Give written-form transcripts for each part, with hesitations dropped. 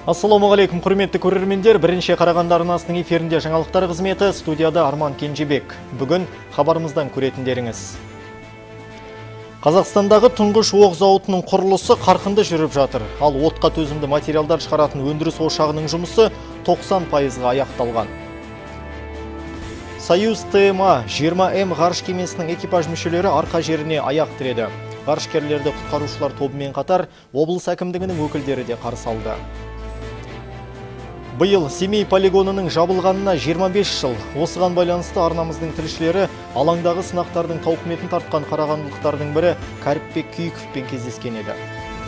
Ассалаумағалейкум, құрметті көрермендер. Бірінші Қарағанды арнасының эфирінде жаңалықтар қызметі, студияда Арман Кенжебек. Бүгін хабарымыздан көретіндеріңіз. Қазақстандағы тұңғыш оқ зауытының құрылысы қарқынды жүріп жатыр. Ал отқа төзімді материалдар шығаратын өндіріс ошағының жұмысы 90%-ға аяқталған. Союз ТМА 20М ғарыш кемесінің экипаж мүшелері арқа жеріне аяқ тіреді. Ғарышкерлерді құтқарушылар тобымен қатар облыс әкімдігінің өкілдері де қарсы алды. Биыл Семей полигонының жабылғанына 25 жыл. Осыған байланысты арнамыздың тілшілері алаңдағы сынақтардың тауқыметін тартқан қарағандылықтардың бірі Кәріпбек Күйіковпен кездескен еді.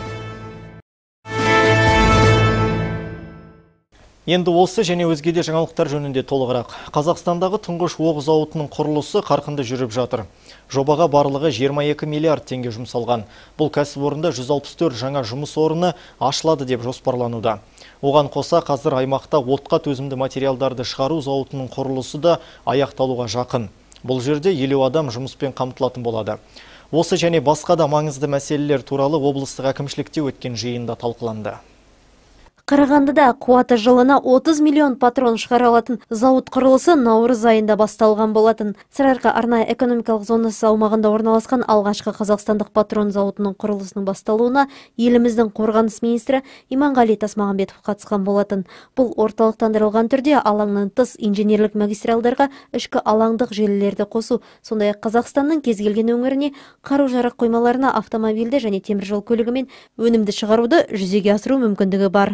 Енді осы және өзгеде жаңалықтар жөнінде толығырақ. Қазақстандағы тұңғыш оқ зауытының құрылысы қарқынды жүріп жатыр. Жобаға барлығы 22 миллиард теңге жұмсалған. Бұл кәсіпорында 164 жаңа жұмыс орны ашылады деп жоспарлануда. Оған қоса қазір аймақта отқа төзімді материалдарды шығару зауытының құрылысы да аяқталуға жақын. Бұл жерде 50 адам жұмыспен қамтылатын болады. Осы және басқа да маңызды мәселелер туралы облыстық әкімшілікте өткен жиында талқыланды. Қарағандыда қуаты жылына 30 миллион патрон шығара алатын зауыт құрылысы наурыз айында басталған болатын. Сарыарқа арнайы экономикалық зонасы аумағында орналасқан алғашқы қазақстандық патрон зауытының құрылысының басталуына еліміздің қорғаныс министрі Иманғали Тасмағамбетов қатысқан болатын. Бұл орталықтандырылған түрде алаңнан тыс инженерлік магистралдарға ішкі алаңдық желілерді қосу, сондай-ақ Қазақстанның кез келген өңіріне қару-жарақ қоймаларына автомобильді және теміржол көлігімен өнімді шығаруды жүзеге асыру мүмкіндігі бар.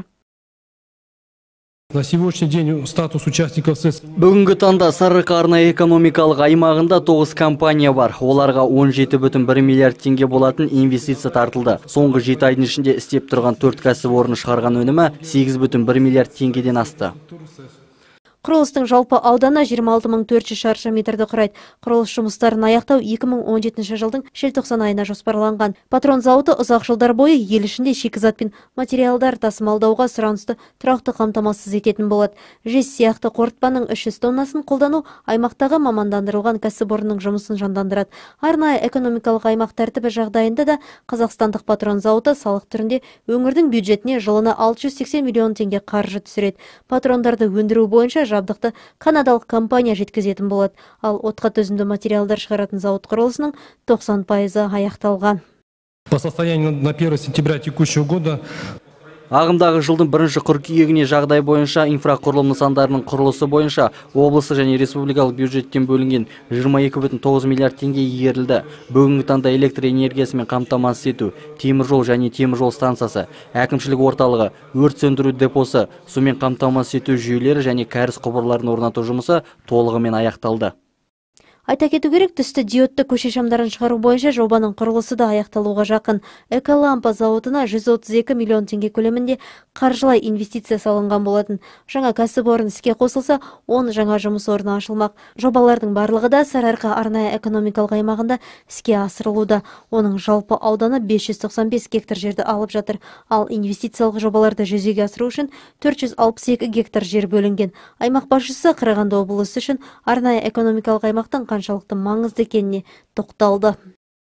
На сегодняшний день статус участников СЭС. Бүгінгі таңда Сарыарқа арнайы экономикалық аймағында 9 компания бар. Оларға 17,1 миллиард теңге болатын инвестиция тартылды. Соңғы 7 айдың ішінде істеп тұрған 4 кәсіпорын шығарған өнімі 8,1 миллиард теңгеден асты. Құрылыстың жалпы ауданы 26.400 шаршы метрді құрайды. Құрылыс жұмыстарын аяқтау 2017 жылдың желтоқсан айына жоспарланған. Патрон зауыты ұзақ жылдар бойы ел ішінде шикізат пен материалдар тасымалдауға сұранысты тұрақты қамтамасыз ететін болады. Жез сияқты қорытпаның 300 тоннасын қолдану аймақтағы мамандандырылған кәсіпорынның жұмысын жандандырады. Арнайы экономикалық аймақ тәртібі жағдайында да қазақстандық патрон зауыты салық түрінде өңірдің бюджетіне жылына 680 миллион теңге қаржы түсіреді. Патрондарды өндіру бойынша жабдықты канадалық компания жеткізетін болады. Ал отқа төзімді материалдар шығаратын зауыт құрылысының 90%-ы аяқталған. По состоянию на 1 сентября текущего года Ағымдағы жылдың 1 қыркүйегіне жағдай бойынша инфрақұрылым нысандарының құрылысы бойынша облысы және республикалық бюджеттен бөлінген 22,9 миллиард теңге игерілді. Бүгінгі таңда электр энергиясымен қамтамасыз ету, теміржол және теміржол станциясы, әкімшілік орталығы, өрт сөндіру депосы, сумен қамтамасыз ету жүйелері және кәріз құбырларын орнату жұмысы толығымен аяқталды. Айта кету керек, түсті диодты көше шамдарын шығару бойынша жобаның құрылысы да аяқталуға жақын. Эколампа зауытына 132 миллион теңге көлемінде қаржылай инвестиция салынған болатын. Жаңа кәсіпорын іске қосылса, 10 жаңа жұмыс орны ашылмақ. Жобалардың барлығы да Сарыарқа арнайы экономикалық аймағында іске асырылуда. Оның жалпы ауданы 595 гектар жерді алып жатыр. Ал инвестициялық жобаларды жүзеге асыру үшін 462 гектар жер бөлінген. Аймақ басшысы Қарағанды облысы үшін арнайы экономикалық аймақтың қаншалықты маңызды екеніне тоқталды.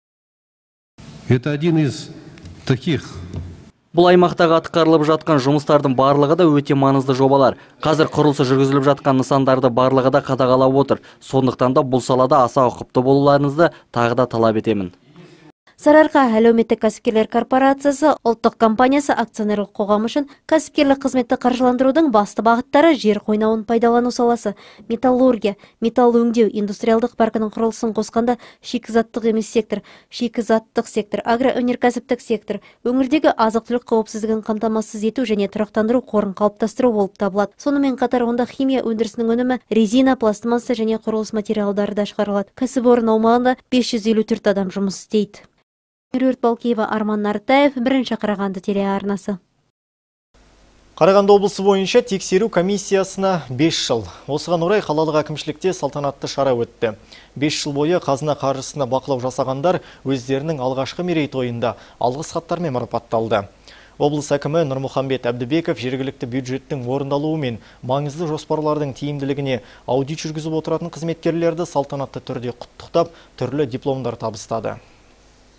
это один из таких. Бұл аймақтағы атқарылып жатқан жұмыстардың барлығы да өте маңызды жобалар. Қазір құрылысы жүргізіліп жатқан нысандарды барлығы да қадағалап отыр. Сондықтан да бұл салада аса ұқыпты болуларыңызды тағы да талап етемін. Сарыарқа әлеуметтік кәсіпкерлер корпорациясы ұлттық компаниясы акционерлік қоғамы үшін кәсіпкерлік қызметті қаржыландырудың басты бағыттары жер қойнауын пайдалану саласы, металлургия, металл өңдеу, индустриалдық паркінің құрылысын қосқанда шикізаттық емес сектор, шикізаттық сектор, агроөнеркәсіптік сектор, өңірдегі азық-түлік қауіпсіздігін қамтамасыз ету және тұрақтандыру қорын қалыптастыру болып табылады. Сонымен қатар онда химия өндірісінің өнімі, резина, пластмасса және құрылыс материалдары да шығарылады. Кәсіпорын аумағында 554 адам жұмыс істейді. Меруерт Балкеева, Арман Нартаев, бірінші Қарағанды телеарнасы. Қарағанды облысы бойынша тексеру комиссиясына 5 жыл. Осыған орай қалалық әкімшілікте салтанатты шара өтті. 5 жыл бойы қазына қаржысына бақылау жасағандар өздерінің алғашқы мерейтойында алғыс хаттармен марапатталды. Облыс әкімі Нұрмұхамбет Әбдібеков жергілікті бюджеттің орындалуы мен маңызды жоспарлардың тиімділігіне аудит жүргізіп отыратын қызметкерлерді салтанатты түрде құттықтап, түрлі дипломдар табыстады.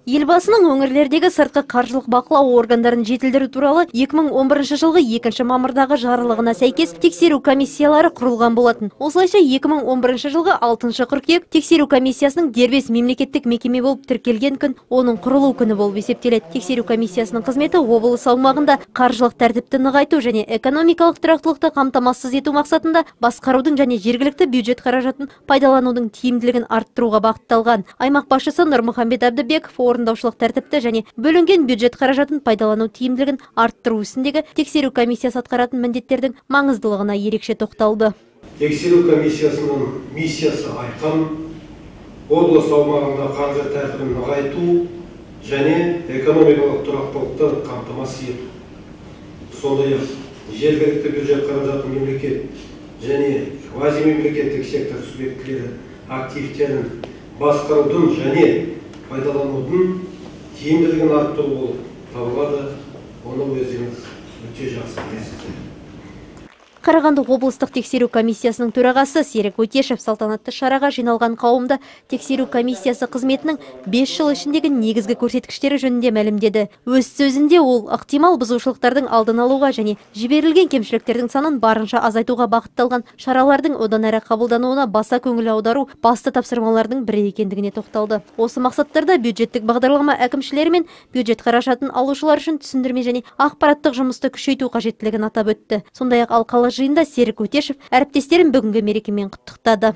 Елбасының өңірлердегі сыртқы қаржылық бақылау органдарын жетілдіру туралы 2011 жылғы 2 мамырдағы жарлығына сәйкес тексеру комиссиялары құрылған болатын. Осылайша 2011 жылғы 6 қыркүйек тексеру комиссиясының дербес мемлекеттік мекеме болып тіркелген күн оның құрылу күні болып есептеледі. Тексеру комиссиясының қызметі облыс аумағында қаржылық тәртіпті нығайту және экономикалық тұрақтылықты қамтамасыз ету мақсатында басқарудың және жергілікті бюджет қаражатын пайдаланудың тиімділігін арттыруға бағытталған. Аймақ басшысы Нұрмұхамбет Әбдібеков орындаушылық тәртіпті және бөлінген бюджет қаражатын пайдалану тиімділігін арттыру ісіндегі тексеру комиссиясы атқаратын міндеттердің маңыздылығына ерекше тоқталды. Тексеру комиссиясының миссиясы айқын, облыс аумағында қаржы тәртібін нығайту және экономикалық тұрақтылықты қамтамасыз ету. Сондай-ақ жергілікті бюджет қаражатын мемлекет және квазимемлекеттік сектор субъектілері активтерін басқарудың және пайдаланудың тиімділігін арттыру болып табылады. Оны өздеріңіз өте жақсы білесіздер. Қарағанды облыстық тексеру комиссиясының төрағасы Серік Өтешев салтанатты шараға жиналған қауымды тексеру комиссиясы қызметінің 5 жыл ішіндегі негізгі көрсеткіштері жөнінде мәлімдеді. Өз сөзінде ол ықтимал бұзушылықтардың алдын алуға және жіберілген кемшіліктердің санын барынша азайтуға бағытталған шаралардың одан әрі қабылдануына баса көңіл аудару басты тапсырмалардың бірі екендігіне тоқталды. Осы мақсаттарда бюджеттік бағдарлама әкімшілері мен бюджет қаражатын алушылар үшін түсіндірме және ақпараттық жұмысты күшейту қажеттілігін атап өтті. Сондай-ақ алқалы жиында Серік Өтешев әріптестерін бүгінгі мерекемен құттықтады.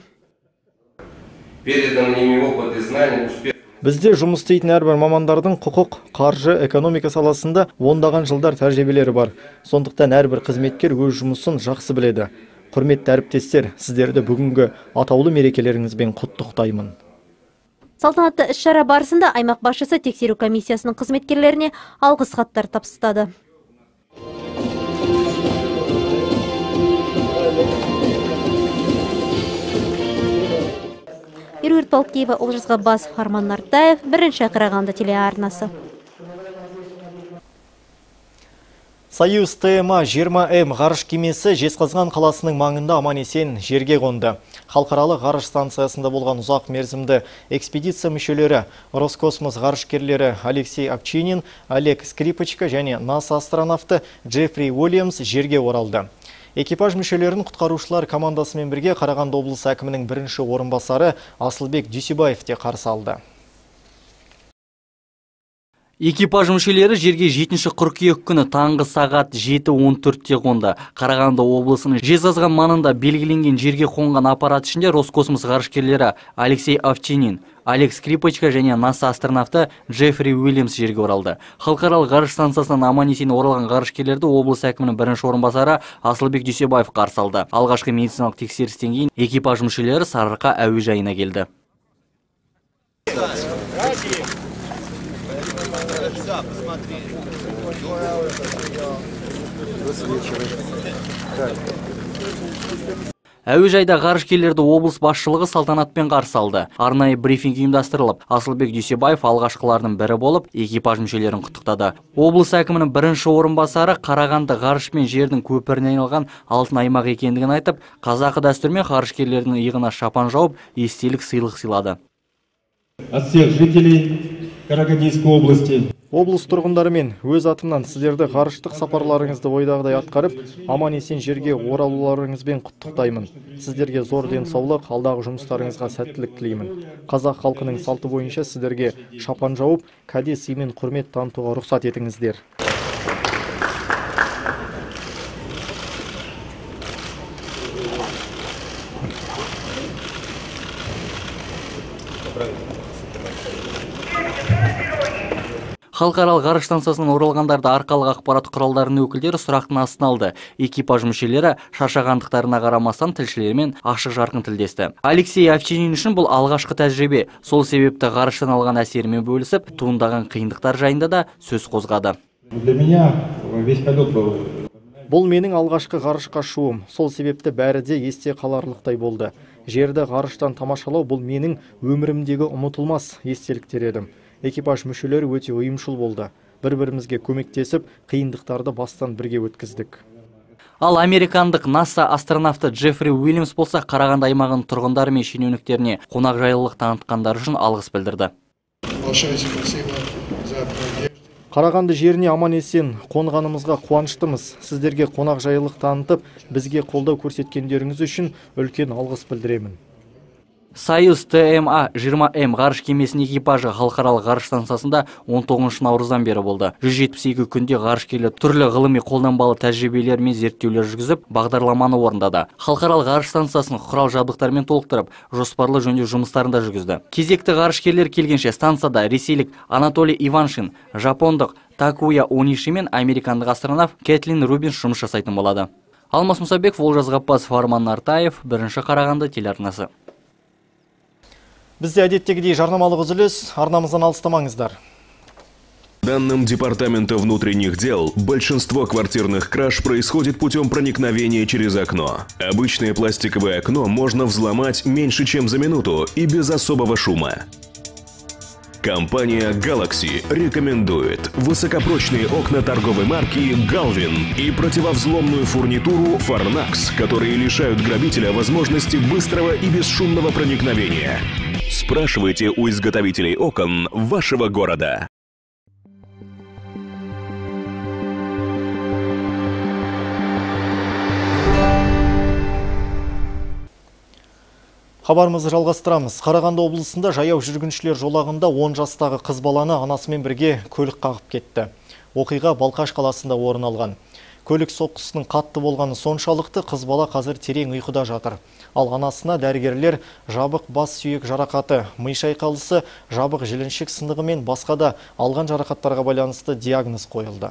Бізде жұмыс істейтін әрбір мамандардың құқық, қаржы, экономика саласында ондаған жылдар тәжірибелері бар. Сондықтан әрбір қызметкер өз жұмысын жақсы біледі. Құрметті әріптестер, сіздерді бүгінгі атаулы мерекелеріңізбен құттықтаймын. Салтанатты іс-шара барысында аймақ басшысы тексеру комиссиясының қызметкерлеріне алғыс хаттар табыстады. Еруерт Балкеева, Олжас Ғаббасов, Арман Нартаев, бірінші Қарағанды телеарнасы. Союз ТМА 20М ғарыш кемесі Жезқазған қаласының маңында аман-есен жерге қонды. Халықаралық ғарыш станциясында болған ұзақ мерзімді экспедиция мүшелері Роскосмос ғарышкерлері Алексей Овчинин, Олег Скрипочка және НАСА астронавты Джеффри Уильямс жерге оралды. Экипаж мүшелерін құтқарушылар командасымен бірге Қарағанды облысы әкімінің бірінші орынбасары Асылбек Дүйсебаев те қарсы алды. Экипаж мүшелері жерге 7 қыркүйек күні таңғы сағат 7:14-те қонды. Қарағанды облысының Жезқазған маңында белгіленген жерге қонған аппарат ішінде Роскосмос ғарышкерлері Алексей Овчинин, Олег Скрипочка және НАСА астронавты Джеффри Уильямс жерге оралды. Халықаралық ғарыш станциясынан аман-есен оралған ғарышкерлерді облыс әкімінің бірінші орынбасары Асылбек Дүйсебаев қарсы алды. Алғашқы медициналық тексерістен кейін экипаж мүшелері Сарыарқа әуежайына келді. Әуежайда ғарышкерлерді облыс басшылығы салтанатпен қарсы алды. Арнайы брифинг ұйымдастырылып, Асылбек Дүйсебаев алғашқылардың бірі болып, экипаж мүшелерін құттықтады. Облыс әкімінің бірінші орынбасары Қарағанды ғарыш пен жердің көпіріне айналған алтын аймақ екендігін айтып, қазақы дәстүрмен ғарышкерлердің иығына шапан жауып, естелік сыйлық сыйлады. От всех жителей Карагандинской области. Облыс тұрғындарымен өз атымнан сіздерді ғарыштық сапарларыңызды ойдағыдай атқарып, аман-есен жерге оралуларыңызбен құттықтаймын. Сіздерге зор денсаулық, алдағы жұмыстарыңызға сәттілік тілеймін. Қазақ халқының салты бойынша сіздерге шапан жауып, кәде сыймен құрмет танытуға рұқсат етіңіздер. Халықаралық ғарыш станциясынан оралғандарды арқалық ақпарат құралдарының өкілдері сұрақтың астына алды. Экипаж мүшелері шаршағандықтарына қарамастан тілшілермен ашық жарқын тілдесті. Алексей Овчинин үшін бұл алғашқы тәжірибе. Сол себепті ғарыштан алған әсерімен бөлісіп, туындаған қиындықтар жайында да сөз қозғады. Бұл менің алғашқы ғарышқа ұшуым. Сол себепті бәрі де есте қаларлықтай болды. Жерді ғарыштан тамашалау бұл менің өмірімдегі ұмытылмас естеліктер еді. Экипаж мүшелері өте ұйымшыл болды. Бір-бірімізге көмектесіп, қиындықтарды бастан бірге өткіздік. Ал американдық НАСА астронавты Джеффри Уильямс болса, Қарағанды аймағының тұрғындары мен шенеуніктеріне қонақжайлылық танытқандары үшін алғыс білдірді. большое спасибо за поддержку. Қарағанды жеріне аман-есен қонғанымызға қуаныштымыз. Сіздерге қонақжайлылық танытып, бізге қолдау көрсеткендеріңіз үшін үлкен алғыс білдіремін. Союз ТМА-20М ғарыш кемесінің экипажы халықаралық ғарыш станциясында 19 наурыздан бері болды. 172 күнде ғарышкерлер түрлі ғылыми қолданбалы тәжірибелер мен зерттеулер жүргізіп, бағдарламаны орындады. Халықаралық ғарыш станциясын құрал жабдықтармен толықтырып, жоспарлы жөндеу жұмыстарында жүргізді. Кезекті ғарышкерлер келгенше станцияда ресейлік Анатолий Иваншин, жапондық Такуя Ониши мен американдық астронавт Кэтлин Рубинс жұмыс жасайтын болады. Алмас Мұсабеков, Олжас Ғаппасов, Арман Нартаев, бірінші Қарағанды телеарнасы. Бізде әдеттегідей жарнамалық үзіліс, арнамыздан алыстамаңыздар. Данным Департамента внутренних дел, большинство квартирных краж происходит путем проникновения через окно. Обычное пластиковое окно можно взломать меньше, чем за минуту и без особого шума. Компания Galaxy рекомендует высокопрочные окна торговой марки Galvin и противовзломную фурнитуру Farnax, которые лишают грабителя возможности быстрого и бесшумного проникновения. Спрашивайте у изготовителей окон вашего города. Хабарымызды жалғастырамыз. Қарағанды облысында жаяу жүргіншілер жолағында 10 жастағы қыз баланы анасымен бірге көлік қағып кетті. Оқиға Балқаш қаласында орын алған. Көлік соққысының қатты болғаны соншалықты қыз бала қазір терең ұйқыда жатыр. Ал анасына дәрігерлер жабық бас сүйек жарақаты, ми шайқалысы, жабық жіліншік сынығы мен басқа да алған жарақаттарға байланысты диагноз қойылды.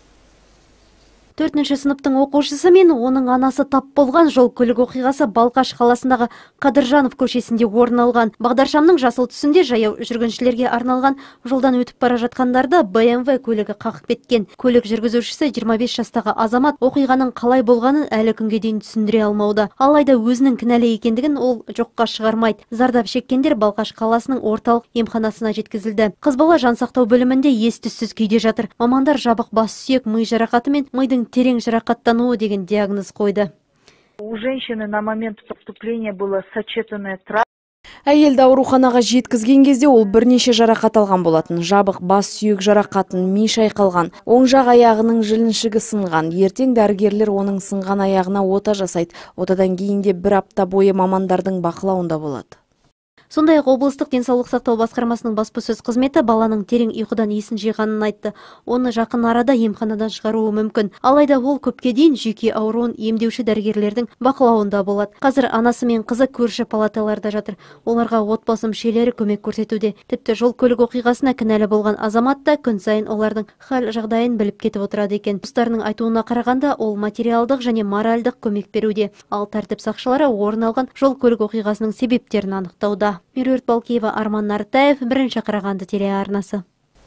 4-ші сыныптың оқушысы мен оның анасы тап болған жол көлік оқиғасы Балқаш қаласындағы Қадыржанов көшесінде орын алған. Бағдаршамның жасыл түсінде жаяу жүргіншілерге арналған жолдан өтіп бара жатқандарды BMW көлігі қағып кеткен. Көлік жүргізушісі 25 жастағы азамат оқиғаның қалай болғанын әлі күнге дейін түсіндіре алмауда. Алайда өзінің кінәлі екендігін ол жоққа шығармайды. Зардап шеккендер Балқаш қаласының орталық емханасына жеткізілді. Қыз бала жансақтау бөлімінде ес-түссіз күйде жатыр. Мамандар жабық бас сүйек ми жарақаты мен мидың терең жарақаттануы деген диагноз қойды. У женщины на момент поступления было сочетанное травма. Әйелді ауруханаға жеткізген кезде ол бірнеше жарақат алған болатын. Жабық бас сүйек жарақатын, ми шайқалған, оң жақ аяғының жіліншігі сынған. Ертең дәрігерлер оның сынған аяғына ота жасайды. Отадан кейін де 1 апта бойы мамандардың бақылауында болады. Сондай-ақ облыстық денсаулық сақтау басқармасының баспасөз қызметі баланың терең ұйқыдан есін жиғанын айтты. Оны жақын арада емханадан шығаруы мүмкін. Алайда ол көпке дейін жүйке ауруын емдеуші дәрігерлердің бақылауында болады. Қазір анасы мен қызы көрші палаталарда жатыр. Оларға отбасы мүшелері көмек көрсетуде. Тіпті жол көлік оқиғасына кінәлі болған азамат та күн сайын олардың хал жағдайын біліп кетіп отырады екен. Туыстарының айтуына қарағанда, ол материалдық және моральдық көмек беруде. Ал тәртіп сақшылары орын алған жол көлік оқиғасының себептерін анықтауда. Меруерт Балкеева, Арман Нартаев, бірінші Қарағанды телеарнасы.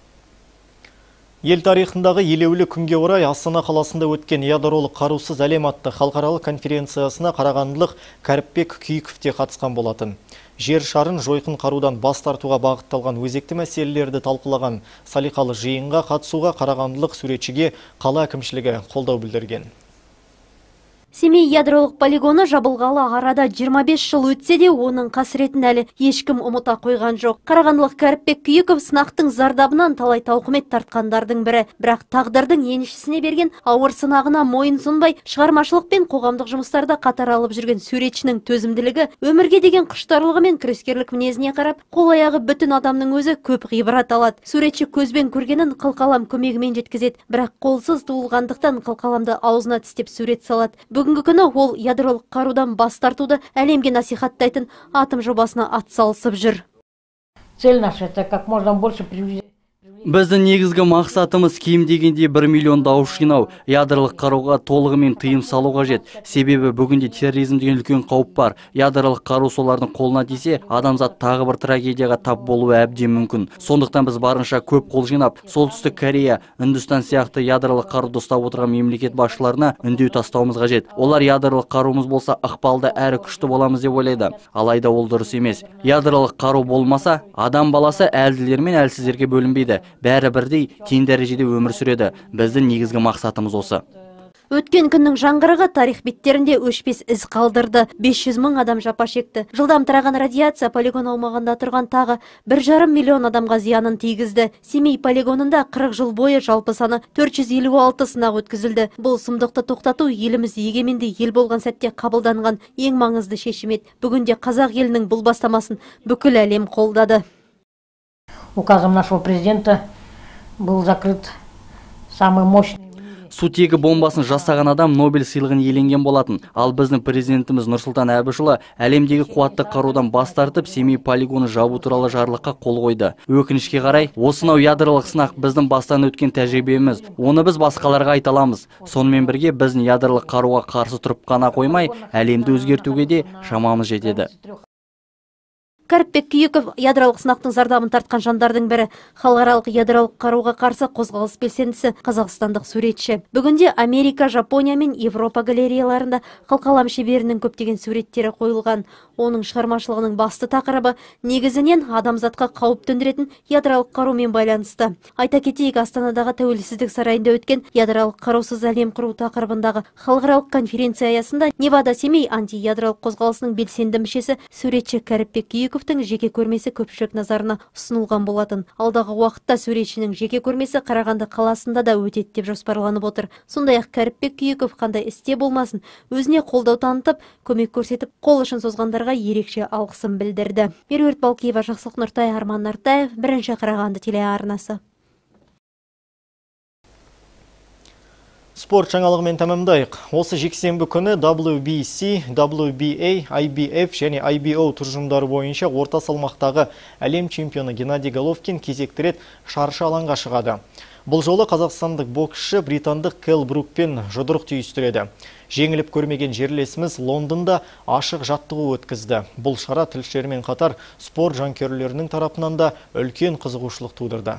Ел тарихындағы елеулі күнге орай Астана қаласында өткен ядролық қарусыз әлем атты халықаралық конференциясына қарағандылық Кәріпбек Күйіков те қатысқан болатын. Жер шарын жойқын қарудан бас тартуға бағытталған өзекті мәселелерді талқылаған салиқалы жиынға қатысуға қарағандылық суретшіге қала әкімшілігі қолдау білдірген. Семей ядролық полигоны жабылғалы арада 25 жыл өтсе де, оның қасіретін әлі ешкім ұмыта қойған жоқ. Қарағандылық Кәріпбек Күйіков сынақтың зардабынан талай тауқымет тартқандардың бірі. Бірақ тағдырдың еншісіне берген ауыр сынағына мойын сұнбай, шығармашылық пен қоғамдық жұмыстарда қатар алып жүрген суретшінің төзімділігі, өмірге деген құштарлығы мен күрескерлік мінезіне қарап, қол аяғы бүтін адамның өзі көп ғибрат алады. Суретші көзбен көргенін қылқалам көмегімен жеткізеді, бірақ қолсыз туылғандықтан қылқаламды аузына тістеп сурет салады. Бүгінгі күні ол ядролық қарудан бас тартуды әлемге насихаттайтын атом жобасына атсалысып жүр. Цель наша — это как можно больше привлечь. Біздің негізгі мақсатымыз кем дегенде 1 миллион дауыс жинау, ядролық қаруға толығымен тыйым салу қажет. Себебі бүгінде терроризм деген үлкен қауіп бар. Ядролық қару солардың қолына тисе, адамзат тағы бір трагедияға тап болуы әбден мүмкін. Сондықтан біз барынша көп қол жинап, Солтүстік Корея, Үндістан сияқты ядролық қаруды ұстап отырған мемлекет басшыларына үндеу тастауымыз қажет. Олар ядролық қаруымыз болса, ықпалды әрі күшті боламыз деп ойлайды. Алайда ол дұрыс емес. Ядролық қару болмаса, адам баласы әлділер мен әлсіздерге бөлінбейді. Бәрі бірдей тең дәрежеде өмір сүреді. Біздің негізгі мақсатымыз осы. Өткен күннің жаңғырығы тарих беттерінде өшпес із қалдырды. 500 мың адам жапа шекті. Жылдам тараған радиация полигон аумағында тұрған тағы 1,5 миллион адамға зиянын тигізді. Семей полигонында 40 жыл бойы жалпы саны 456 сынақ өткізілді. Бұл сұмдықты тоқтату еліміз егеменді ел болған сәтте қабылданған ең маңызды шешім еді. Бүгінде қазақ елінің бұл бастамасын бүкіл әлем қолдады. Указом нашего президента был закрыт самый мощный. Сутегі бомбасын жасаған адам Нобель сыйлығын иеленген болатын. Ал біздің президентіміз Нұрсұлтан Әбішұлы әлемдегі қуатты қарудан бас тартып, Семей полигоны жабу туралы жарлыққа қол қойды. Өкінішке қарай, осынау ядролық сынақ біздің бастан өткен тәжірибеміз. Оны біз басқаларға айта аламыз. Сонымен бірге біздің ядролық қаруға қарсы тұрып қана қоймай, әлемді өзгертуге де шамамыз жетеді. Кәріпбек Күйіков ядролық сынақтың зардабын тартқан жандардың бірі. Халықаралық ядролық қаруға қарсы қозғалыс белсендісі, қазақстандық суретші. Бүгінде Америка, Жапония мен Европа галереяларында қылқалам шеберінің көптеген суреттері қойылған. Оның шығармашылығының басты тақырыбы негізінен адамзатқа қауіп төндіретін ядролық қарумен байланысты. Айта кетейік, Астанадағы Тәуелсіздік сарайында өткен ядролық қарусыз әлем құру тақырыбындағы халықаралық конференция аясында Невада Семей антиядролық қозғалысының белсенді мүшесі суретші Кәріпбек Күйіковтың жеке көрмесі көпшілік назарына ұсынылған болатын. Алдағы уақытта суретшінің жеке көрмесі Қарағанды қаласында да өтеді деп жоспарланып отыр. Сондай-ақ Кәріпбек Күйіков қандай істе болмасын, өзіне қолдау танытып, көмек көрсетіп, қол ұшын созғандарға ерекше алғысын білдірді. Меруерт Балкиева, Жақсылық Нұртай, Арман Нартаев, 1-ші Қарағанды телеарнасы. Спорт жаңалығымен тәмамдайық. Осы жексенбі күні WBC, WBA, IBF және IBO тұжырымдары бойынша орта салмақтағы әлем чемпионы Геннадий Головкин кезекті рет шаршы алаңға шығады. Бұл жолы қазақстандық боксшы британдық Келл Брукпен жұдырық түйістіреді. Жеңіліп көрмеген жерлесіміз Лондонда ашық жаттығу өткізді. Бұл шара тілшілермен қатар спорт жанкүйерлерінің тарапынан да үлкен қызығушылық тудырды.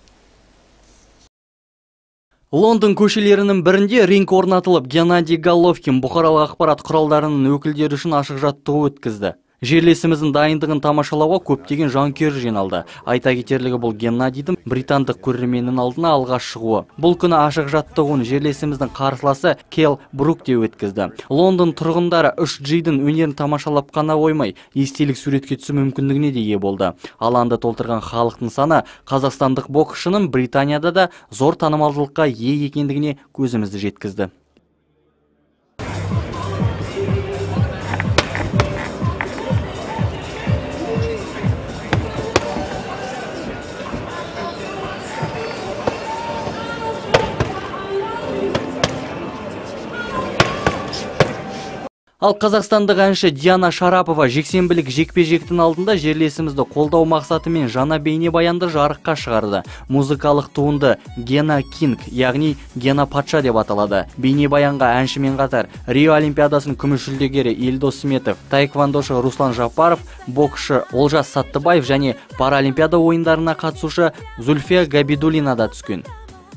Лондон көшелерінің бірінде ринг орнатылып, Геннадий Головкин бұқаралық ақпарат құралдарының өкілдері үшін ашық жаттығу өткізді. Жерлесіміздің дайындығын тамашалауға көптеген жанкүйер жиналды. Айта кетерлігі, бұл Геннадийдің британдық көрерменнің алдына алғаш шығуы. Бұл күні ашық жаттығуын жерлесіміздің қарсыласы Келл Брук те өткізді. Лондон тұрғындары 3G-дің өнерін тамашалап қана қоймай, естелік суретке түсу мүмкіндігіне де ие болды. Алаңды толтырған халықтың саны қазақстандық боксшының Британияда да зор танымалдылыққа ие екендігіне көзімізді жеткізді. Ал қазақстандық әнші Диана Шарапова жексенбілік жекпе-жектің алдында жерлесімізді қолдау мақсатымен жаңа бейнебаянды жарыққа шығарды. Музыкалық туынды Гена Кинг, яғни Гена Патша деп аталады. Бейнебаянға әншімен қатар Рио Олимпиадасының күміс жүлдегері Елдос Сметов, таэквондошы Руслан Жапаров, боксшы Олжас Саттыбаев және Паралимпиада ойындарына қатысушы Зульфия Габидулина да түскен.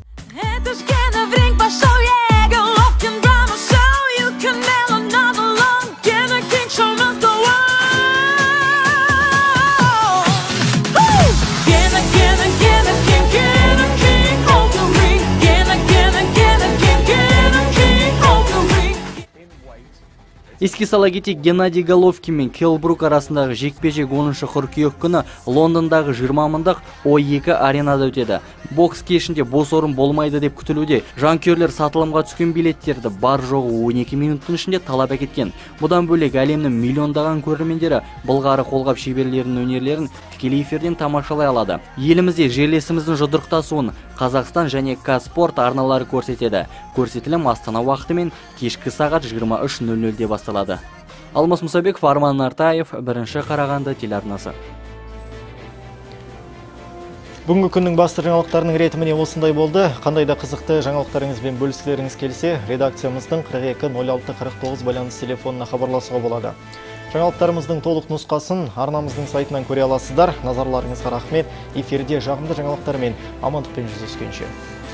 Еске сала кетейік, Геннадий Головкин мен Келл Брук арасындағы жекпе-жек 10-шы қыркүйек күні Лондондағы 20 мыңдық O2 аренада өтеді. Бокс кешінде бос орын болмайды деп күтілуде. Жанкүйерлер сатылымға түскен билеттерді бар жоғы 12 минуттың ішінде талап әкеткен. Бұдан бөлек әлемнің миллиондаған көрермендері былғары қолғап шеберлерінің өнерлерін тікелей эфирден тамашалай алады. Елімізде жерлесіміздің жұдырықтасуын Қазақстан және Казспорт арналары көрсетеді. Көрсетілім Астана уақытымен кешкі сағат 23:00-де басталады. Алмас Мұсабеков, Арман Нартаев, 1-ші Қарағанды телеарнасы. Бүгінгі күннің басты жаңалықтарының ретіміне осындай болды. Қандай да қызықты жаңалықтарыңызбен бөліскілеріңіз келсе, редакциямыздың 42-06-49 байланыс телефонына хабарласуға болады. Жаңалықтарымыздың толық нұсқасын арнамыздың сайтынан көре аласыздар. Назарларыңызға рахмет. Эфирде жағымды жаңалықтармен амандықпен жүздескенше.